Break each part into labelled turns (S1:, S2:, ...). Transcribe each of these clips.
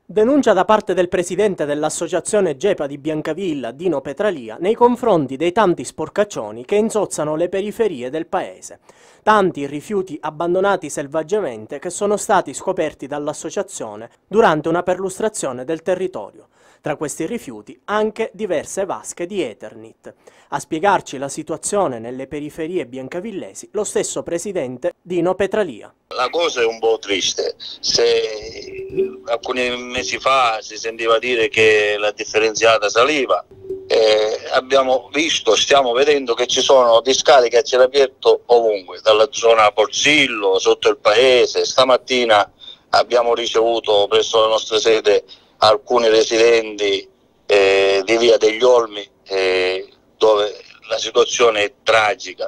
S1: Denuncia da parte del presidente dell'associazione GEPA di Biancavilla, Dino Petralia, nei confronti dei tanti sporcaccioni che insozzano le periferie del paese. Tanti rifiuti abbandonati selvaggiamente che sono stati scoperti dall'associazione durante una perlustrazione del territorio. Tra questi rifiuti anche diverse vasche di Eternit. A spiegarci la situazione nelle periferie biancavillesi lo stesso presidente Dino Petralia.
S2: La cosa è un po' triste. Se alcuni mesi fa si sentiva dire che la differenziata saliva, abbiamo visto, stiamo vedendo che ci sono discariche a cielo aperto ovunque, dalla zona Porsillo, sotto il paese. Stamattina abbiamo ricevuto presso la nostra sede alcuni residenti di Via degli Olmi, dove la situazione è tragica,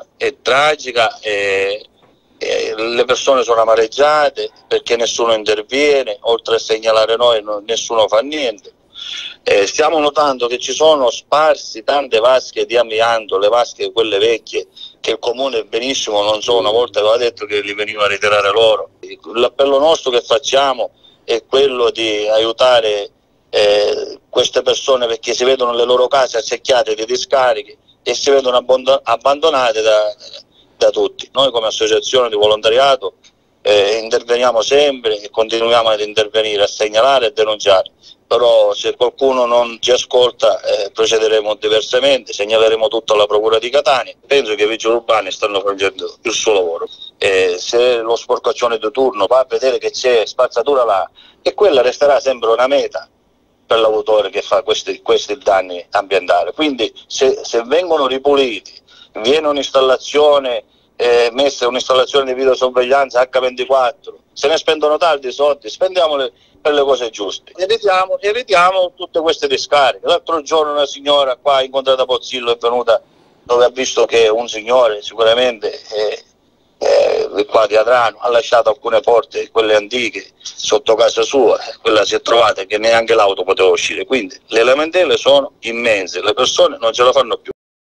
S2: le persone sono amareggiate perché nessuno interviene, oltre a segnalare noi nessuno fa niente. Stiamo notando che ci sono sparsi tante vasche di amianto, le vasche quelle vecchie che il comune benissimo, non so, una volta aveva detto che li veniva a ritirare loro. L'appello nostro che facciamo è quello di aiutare queste persone, perché si vedono le loro case accerchiate di discariche e si vedono abbandonate da tutti. Noi come associazione di volontariato interveniamo sempre e continuiamo ad intervenire, a segnalare e denunciare, però se qualcuno non ci ascolta procederemo diversamente, segnaleremo tutto alla Procura di Catania. Penso che i vigili urbani stanno facendo il suo lavoro. Se lo sporcaccione di turno va a vedere che c'è spazzatura là, e quella resterà sempre una meta per l'autore che fa questi danni ambientali. Quindi se vengono ripuliti, viene un'installazione messa un'installazione di videosorveglianza H24, se ne spendono tanti soldi, spendiamoli per le cose giuste, evitiamo tutte queste discariche. L'altro giorno una signora qua incontrata a Pozzillo è venuta, dove ha visto che un signore sicuramente qua di Adrano ha lasciato alcune porte, quelle antiche, sotto casa sua, quella si è trovata che neanche l'auto poteva uscire. Quindi le lamentele sono immense, le persone non ce la fanno più.